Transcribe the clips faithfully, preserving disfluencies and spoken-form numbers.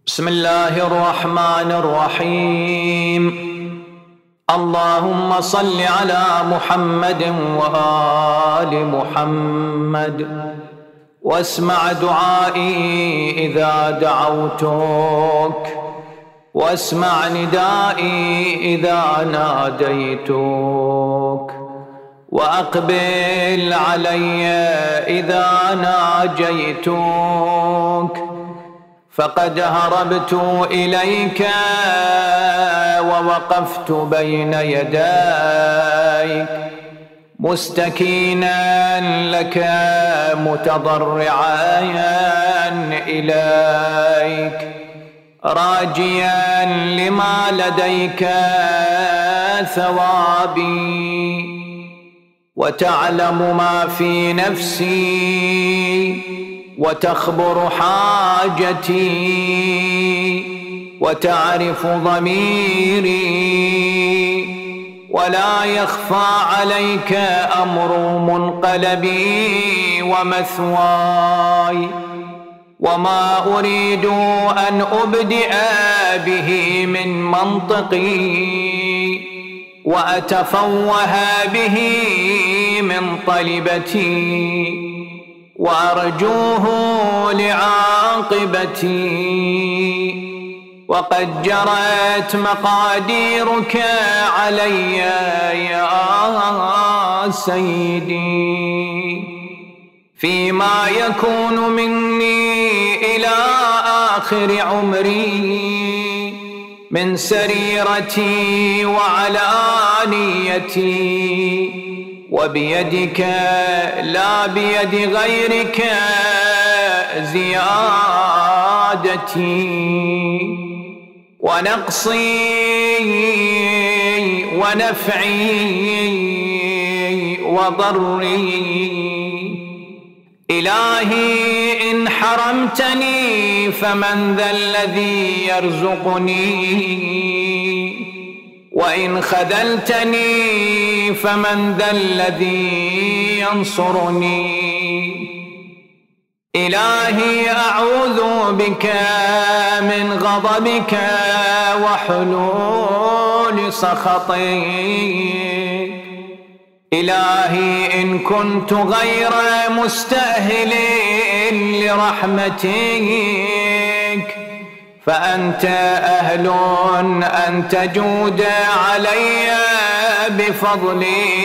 بسم الله الرحمن الرحيم. اللهم صل على محمد وآل محمد واسمع دعائي إذا دعوتك واسمع ندائي إذا ناديتك وأقبل علي إذا ناجيتك، فقد هربت إليك ووقفت بين يديك مستكينا لك متضرعا إليك راجيا لما لديك ثوابي، وتعلم ما في نفسي وتخبر حاجتي وتعرف ضميري، ولا يخفى عليك أمر منقلبي ومثواي، وما أريد أن أبدئ به من منطقي وأتفوه به من طلبتي، وأرجوه لعاقبتي، وقد جرت مقاديرك علي يا سيدي، فيما يكون مني إلى آخر عمري من سريرتي وعلانيتي، وبيدك لا بيد غيرك زيادتي ونقصي ونفعي وضري. إلهي إن حرمتني فمن ذا الذي يرزقني، وإن خذلتني فمن ذا الذي ينصرني. إلهي أعوذ بك من غضبك وحلول سخطك. إلهي إن كنت غير مستأهل لرحمتك فأنت أهل أن تجود علي بفضل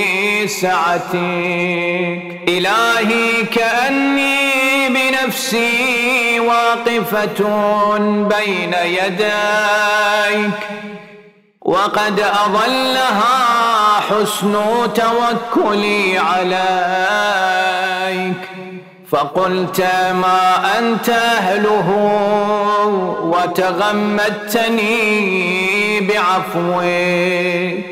سعتك. إلهي كأني بنفسي واقفة بين يديك، وقد أضلها حسن توكلي عليك، فقلت ما أنت أهله وتغمدتني بعفوك.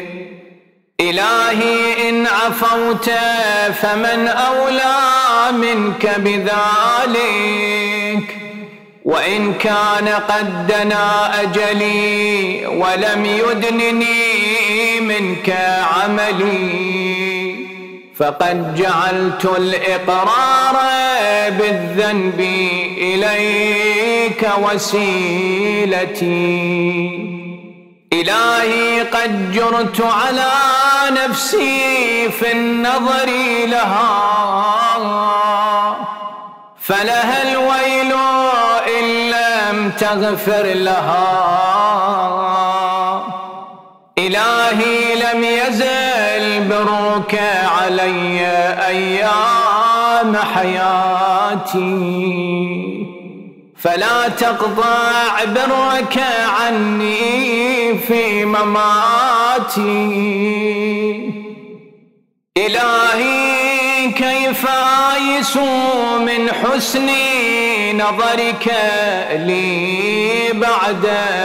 إلهي إن عفوت فمن أولى منك بذلك، وإن كان قد دنا أجلي ولم يدنني منك عملي، فقد جعلت الإقرار بالذنب إليك وسيلتي. إلهي قد جرت على نفسي في النظر لها، فلها الويل إن لم تغفر لها. إلهي لم يزل برك علي أيام حياتي، فلا تقطع برك عني في مماتي. إلهي كيف آيس من حسن نظرك لي بعد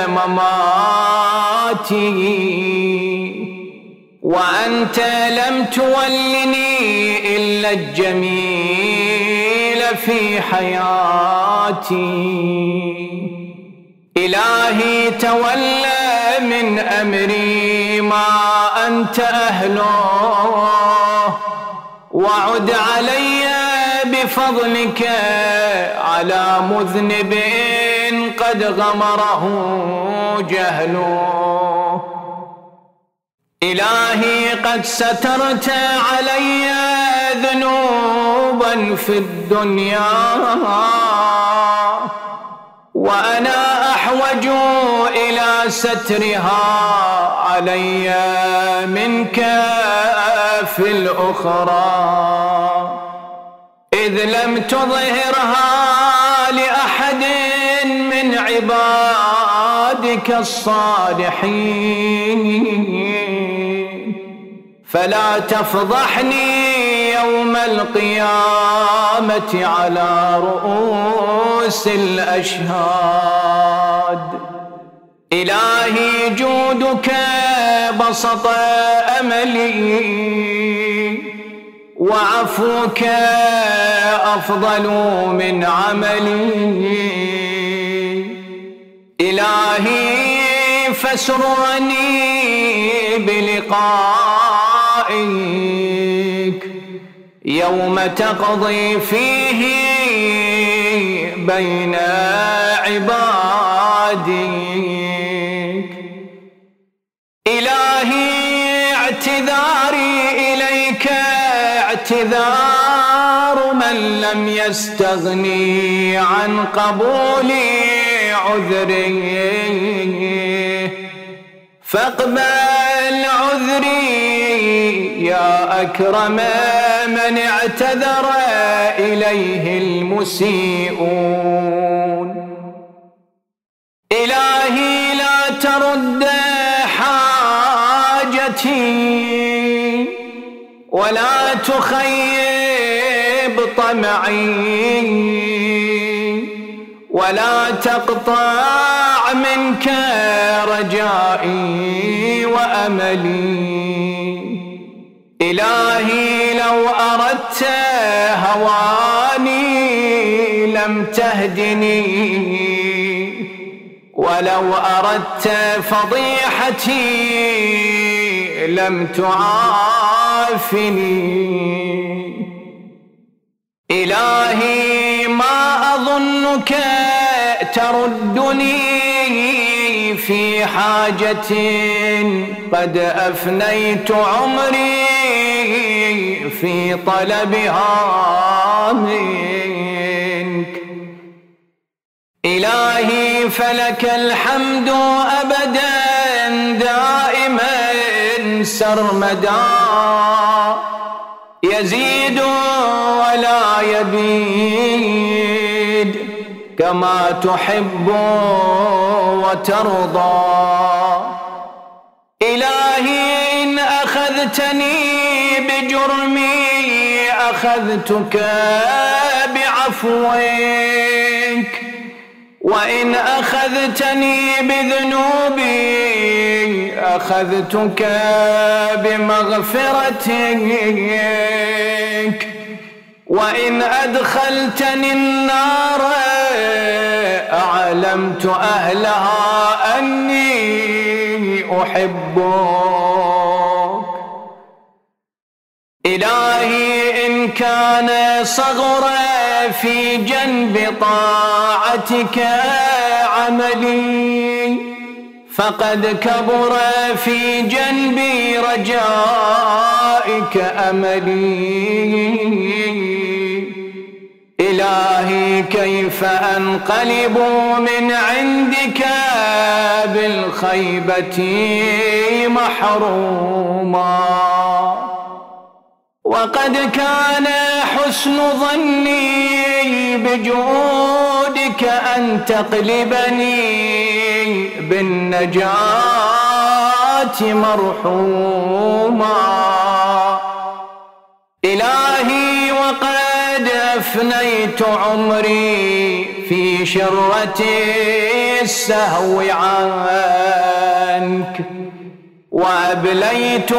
مماتي، وأنت لم تولني إلا الجميل في حياتي. إلهي تولى من أمري ما أنت أهله، وعد علي بفضلك على مذنب قد غمره جهله. إلهي قد سترت علي ذنوبا في الدنيا، وأنا أحوج إلى سترها علي منك في الأخرى، إذ لم تظهرها لأحد من عبادك الصالحين، فلا تفضحني يوم القيامة على رؤوس الأشهاد. إلهي جودك بسط أملي، وعفوك أفضل من عملي. إلهي فاسرني بلقائك يوم تقضي فيه بين عبادك. إلهي اعتذاري إليك اعتذار من لم يستغني عن قبول عذري، فاقبل عذري يا أكرم من اعتذر إليه المسيئون. إلهي لا ترد حاجتي ولا تخيب طمعي، ولا تقطع منك رجائي وأملي. إلهي لو أردت هواني لم تهدني، ولو أردت فضيحتي لم تعافني. إلهي ما أظنك تردني في حاجة قد أفنيت عمري في طلبها منك. إلهي فلك الحمد أبدا دائما سرمدا، يزيد ولا يبيد كما تحب وترضى. إلهي إن أخذتني بجرمي أخذتك بعفوك، وإن أخذتني بذنوبي أخذتك بمغفرتك، وإن أدخلتني النار أعلمت أهلها أني أحبك. إلهي إن كان صغرا في جنب طاعتك عملي، فقد كبر في جنب رجائك أملي. إلهي كيف أنقلب من عندك بالخيبة محروما، وقد كان حسن ظني بجودك أن تقلبني بالنجاة مرحوما. إلهي وقد أفنيت عمري في شرة السهو عنك، وأبليت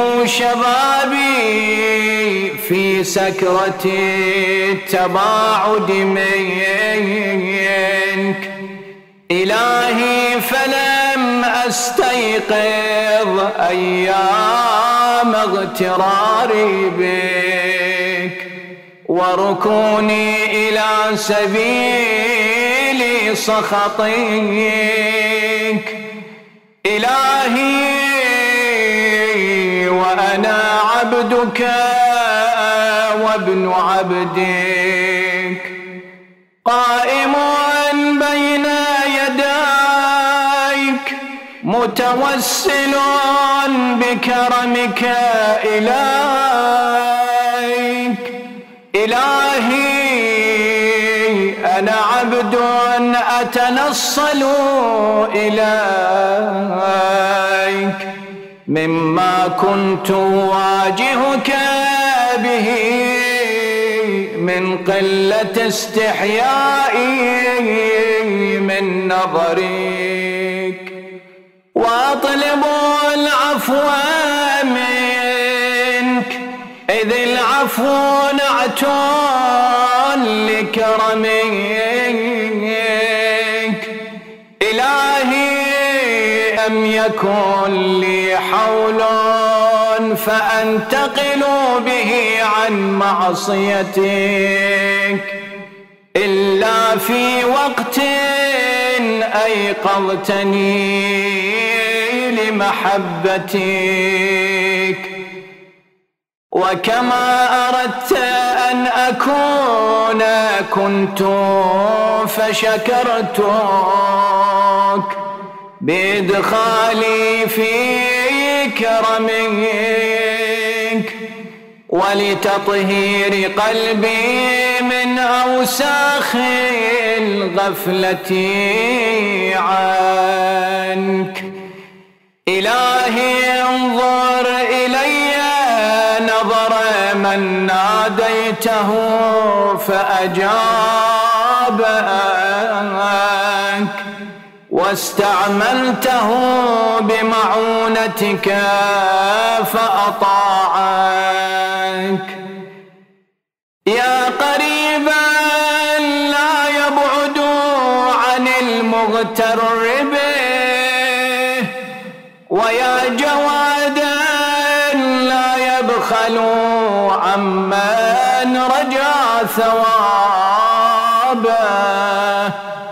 شبابي في سكرة التباعد منك. إلهي فلم أستيقظ أيام اغتراري بك وركوني إلى سبيل لي سخطك. إلهي وأنا عبدك وابن عبدك، قائم بين يديك متوسل بكرمك إليك. إلهي أنا عبد أتنصل إليك مما كنت واجهك به من قلة استحيائي من نظرك، وأطلب العفو منك إذ العفو نعت لكرمك. إلهي لم يكن لي حول فأنتقل به عن معصيتك إلا في وقت أيقظتني لمحبتك. وكما أردت أن أكون كنت فشكرتك بإدخالي في كرمك ولتطهير قلبي من أوساخ الغفلة عنك. إلهي انظر إلي نظر من ناديته فأجابك واستعملته بمعونتك فأطاعك. يا قريبا لا يبعد عن المغتر به، ويا جوادا لا يبخل عمن رجا ثوابه.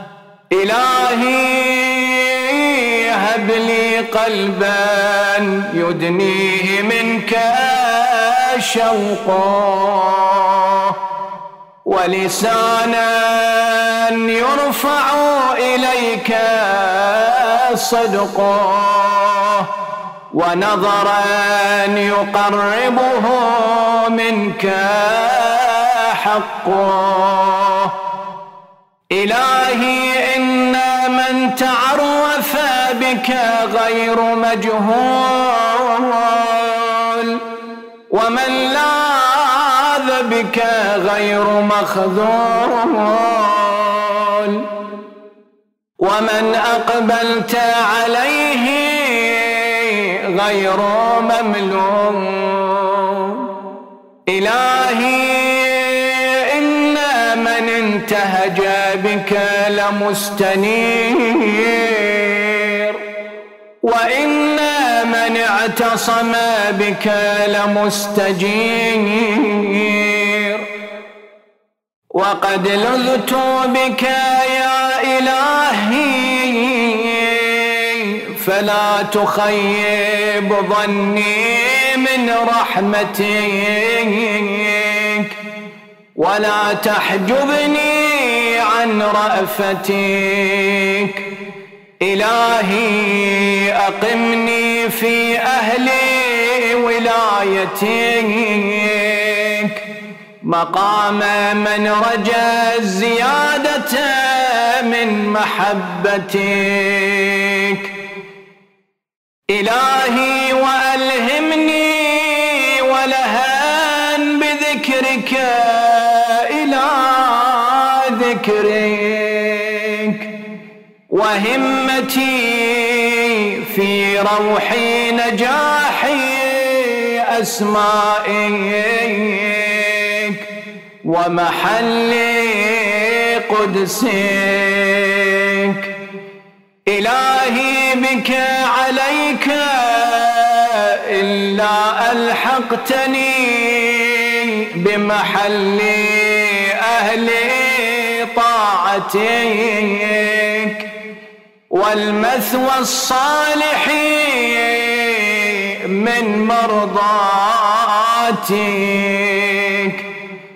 إلهي هب لي قلبا يدنيه منك شوقه، ولسانا يرفع إليك صدقه، ونظرا يقربه منك حقه. إلهي إن من تعرف بك غير مجهول، ومن لاذ بك غير مخذول، ومن أقبلت عليه غير مملوك. إلهي إن من انتهج بك لمستنير، وإن من اعتصم بك لمستجير. وقد لذت بك يا إلهي فلا تخيب ظني من رحمتك، ولا تحجبني عن رأفتك. إلهي أقمني في أهل ولايتك مقام من رجا الزيادة من محبتك. إلهي وألهمني ولهان بذكرك إلى ذكرك، وهمتي في روحي نجاحي أسمائك، ومحل قدسك. إلهي بك عليك إلا ألحقتني بمحل أهل طاعتك والمثوى الصالح من مرضاتك،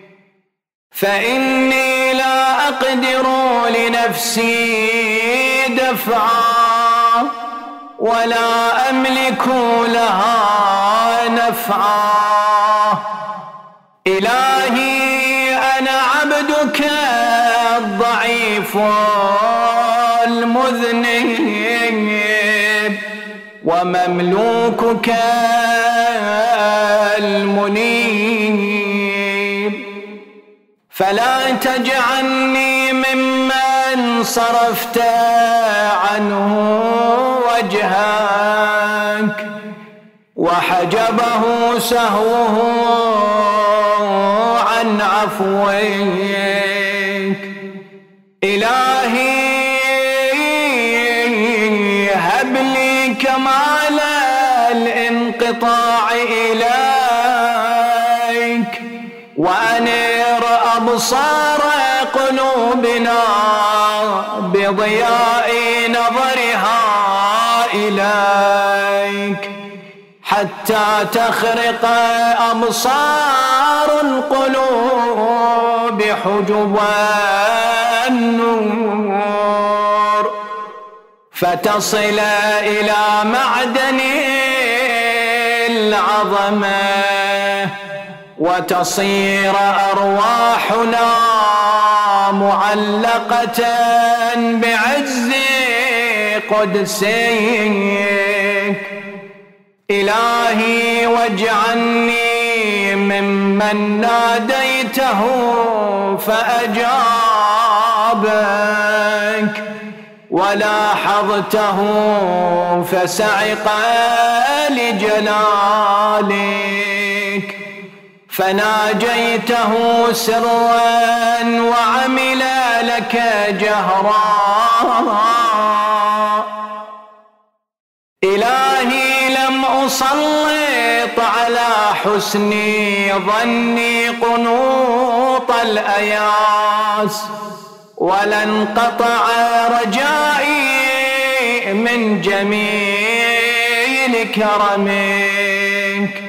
فإني لا أقدر لنفسي دفعا ولا أملك لها نفعا. إلهي أنا عبدك الضعيف المذنب ومملوكك المنيب، فلا تجعلني ممن صرفت عنه وجهك وحجبه سهوه عن عفوك. إلهي هب لي كمال الانقطاع إليك وأنر أبصار قلوبنا بضياء نظرها إليك، حتى تخرق أبصار القلوب حجب النور، فتصل إلى معدن العظمة وتصير أرواحنا معلقة بعز قدسك. إلهي واجعلني ممن ناديته فأجابك ولاحظته فسعق لجلالك، فناجيته سرا وعمل لك جهرا. إلهي لم أسلط على حسن ظني قنوط الأياس ولا انقطع رجائي من جميل كرمك.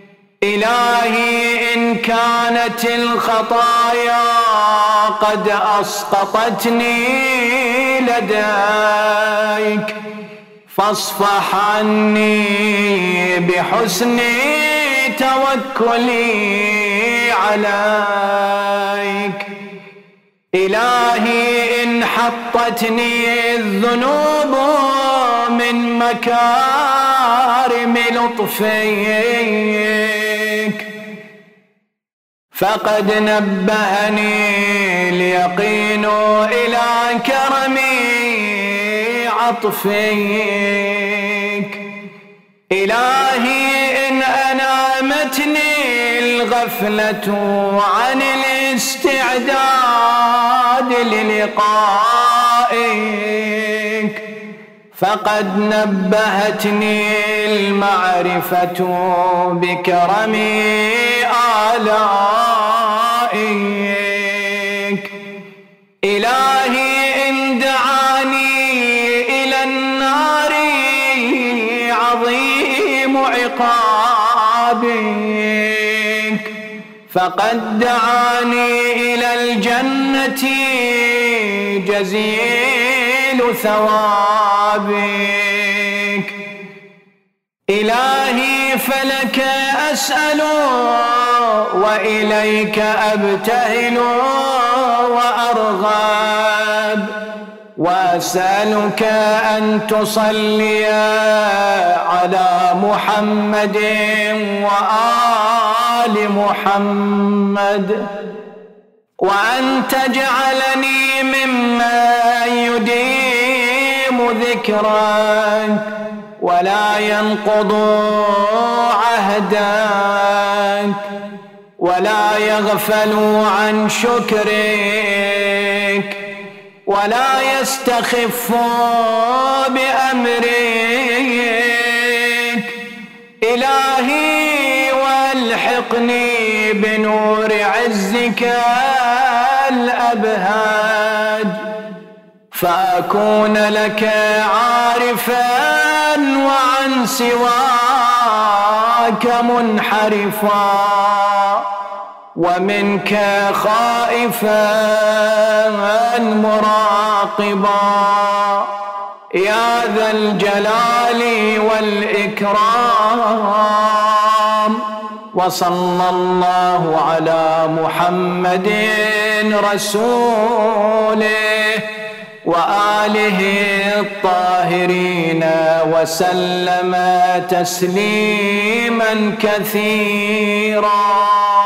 إلهي إن كانت الخطايا قد أسقطتني لديك فاصفح عني بحسن توكلي عليك. إلهي إن حطتني الذنوب من مكارم لطفك فقد نبهني اليقين إلى كرم عطفك. إلهي إن أنامتني الغفلة عن الاستعداد للقائك فقد نبهتني المعرفة بكرم آلائك. إلهي إن دعاني إلى النار عظيم عقابك فقد دعاني إلى الجنة جزيل ثوابك. إلهي فلك أسأل وإليك أبتهل وأرغب وأسألك أن تصلي على محمد وآل محمد وأن تجعلني ممن يديم ذكرك ولا ينقض عهدك ولا يغفل عن شكرك ولا يستخف بأمرك. إلهي والحقني بنور عزك الأبهاج فأكون لك عارفا وعن سواك منحرفا ومنك خائفا مراقبا يا ذا الجلال والإكرام. وصلى الله على محمد رسوله وآله الطاهرين وسلم تسليما كثيرا.